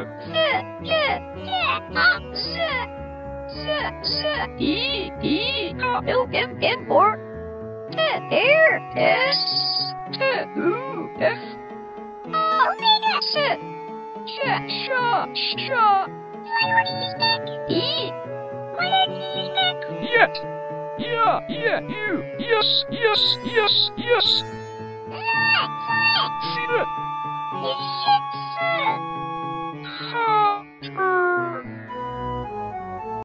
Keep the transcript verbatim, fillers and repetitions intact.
是是是是是一一个 L M N four T R S T U F 哦那个是是是是 E Yet yeah yeah you yes yes yes yes 是是是哈